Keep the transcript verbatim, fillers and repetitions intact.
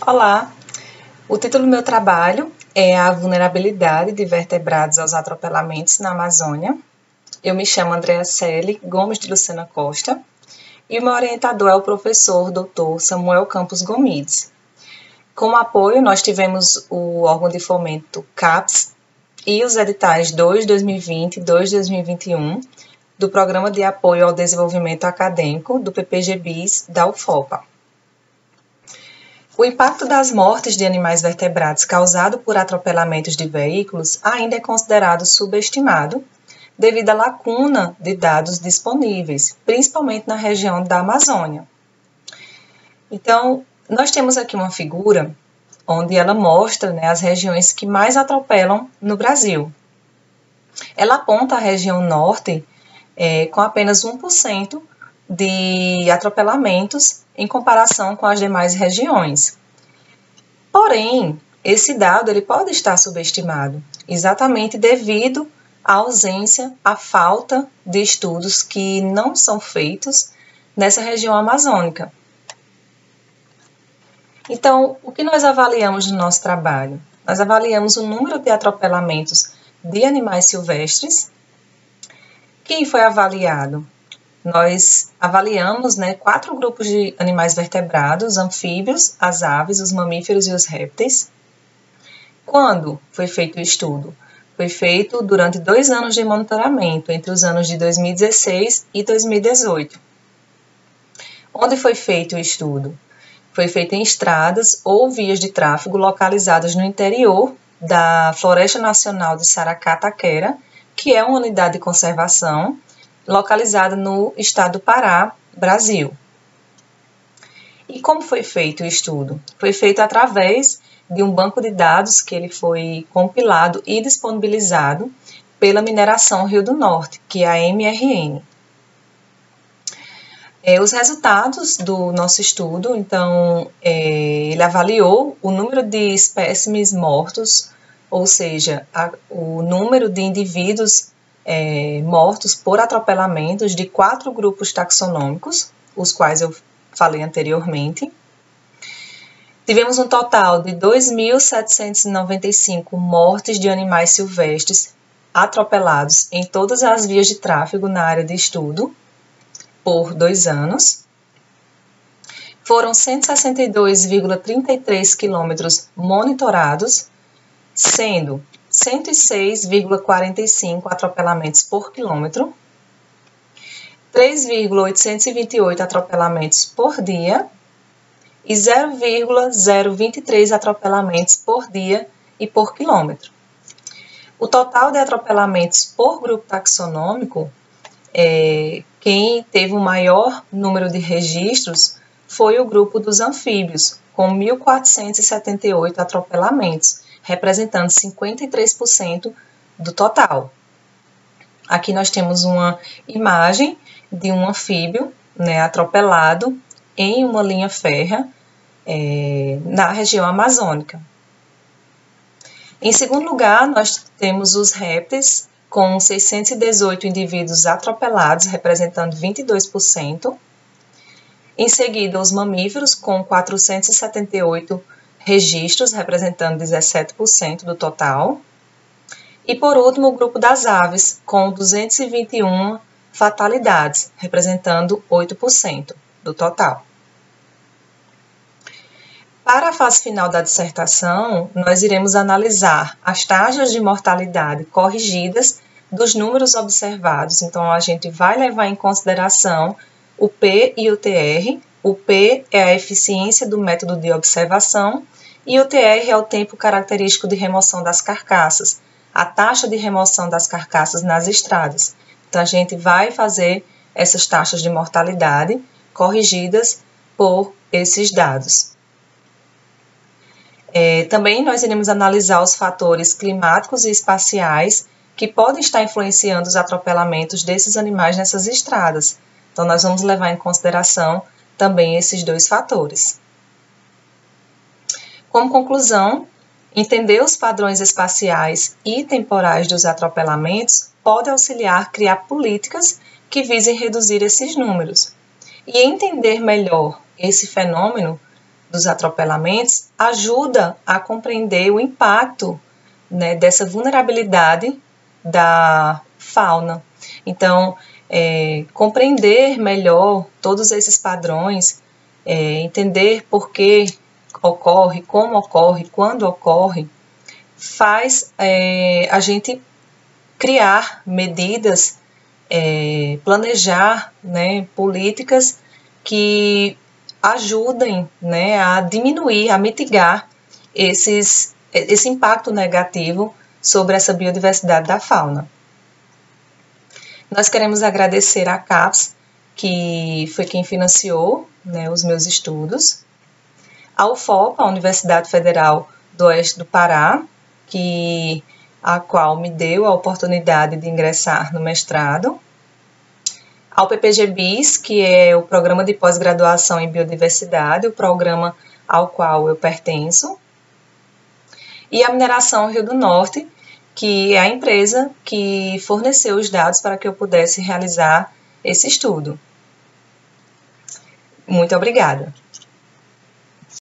Olá, o título do meu trabalho é a vulnerabilidade de vertebrados aos atropelamentos na Amazônia. Eu me chamo Andrea Celi Gomes de Lucena Costa e o meu orientador é o professor doutor Samuel Campos Gomides. Como apoio, nós tivemos o órgão de fomento CAPES e os editais dois dois mil e vinte e dois dois mil e vinte e um do Programa de Apoio ao Desenvolvimento Acadêmico do P P G BIS da U F O P A. O impacto das mortes de animais vertebrados causado por atropelamentos de veículos ainda é considerado subestimado devido à lacuna de dados disponíveis, principalmente na região da Amazônia. Então, nós temos aqui uma figura onde ela mostra, né, as regiões que mais atropelam no Brasil. Ela aponta a região norte é, com apenas um por cento de atropelamentos em comparação com as demais regiões. Porém, esse dado ele pode estar subestimado, exatamente devido à ausência, à falta de estudos que não são feitos nessa região amazônica. Então, o que nós avaliamos no nosso trabalho? Nós avaliamos o número de atropelamentos de animais silvestres. Quem foi avaliado? Nós avaliamos né, quatro grupos de animais vertebrados, anfíbios, as aves, os mamíferos e os répteis. Quando foi feito o estudo? Foi feito durante dois anos de monitoramento, entre os anos de dois mil e dezesseis e dois mil e dezoito. Onde foi feito o estudo? Foi feito em estradas ou vias de tráfego localizadas no interior da Floresta Nacional de Saracá-Taquera, que é uma unidade de conservação localizada no estado do Pará, Brasil. E como foi feito o estudo? Foi feito através de um banco de dados que ele foi compilado e disponibilizado pela Mineração Rio do Norte, que é a M R N. É, os resultados do nosso estudo, então, é, ele avaliou o número de espécimes mortos, ou seja, a, o número de indivíduos É, mortos por atropelamentos de quatro grupos taxonômicos, os quais eu falei anteriormente. Tivemos um total de dois mil setecentos e noventa e cinco mortes de animais silvestres atropelados em todas as vias de tráfego na área de estudo por dois anos. Foram cento e sessenta e dois vírgula trinta e três quilômetros monitorados, sendo cento e seis vírgula quarenta e cinco atropelamentos por quilômetro, três vírgula oitocentos e vinte e oito atropelamentos por dia e zero vírgula zero vinte e três atropelamentos por dia e por quilômetro. O total de atropelamentos por grupo taxonômico, é, quem teve o maior número de registros foi o grupo dos anfíbios, com mil quatrocentos e setenta e oito atropelamentos, representando cinquenta e três por cento do total. Aqui nós temos uma imagem de um anfíbio né, atropelado em uma linha férrea é, na região amazônica. Em segundo lugar, nós temos os répteis, com seiscentos e dezoito indivíduos atropelados, representando vinte e dois por cento. Em seguida, os mamíferos, com quatrocentos e setenta e oito registros, representando dezessete por cento do total. E, por último, o grupo das aves, com duzentos e vinte e uma fatalidades, representando oito por cento do total. Para a fase final da dissertação, nós iremos analisar as taxas de mortalidade corrigidas dos números observados. Então, a gente vai levar em consideração o P e o T R. O P é a eficiência do método de observação e o T R é o tempo característico de remoção das carcaças, a taxa de remoção das carcaças nas estradas. Então, a gente vai fazer essas taxas de mortalidade corrigidas por esses dados. É, também nós iremos analisar os fatores climáticos e espaciais que podem estar influenciando os atropelamentos desses animais nessas estradas. Então, nós vamos levar em consideração também esses dois fatores. Como conclusão, entender os padrões espaciais e temporais dos atropelamentos pode auxiliar a criar políticas que visem reduzir esses números. E entender melhor esse fenômeno dos atropelamentos ajuda a compreender o impacto, né, dessa vulnerabilidade da fauna. Então, é, compreender melhor todos esses padrões, é, entender por que ocorre, como ocorre, quando ocorre, faz é, a gente criar medidas, é, planejar, né, políticas que ajudem, né, a diminuir, a mitigar esses, esse impacto negativo sobre essa biodiversidade da fauna. Nós queremos agradecer à CAPES, que foi quem financiou, né, os meus estudos, ao FOPA, a Universidade Federal do Oeste do Pará, que, a qual me deu a oportunidade de ingressar no mestrado, ao P P G BIS, que é o Programa de Pós-Graduação em Biodiversidade, o programa ao qual eu pertenço, e a Mineração Rio do Norte, que é a empresa que forneceu os dados para que eu pudesse realizar esse estudo. Muito obrigada.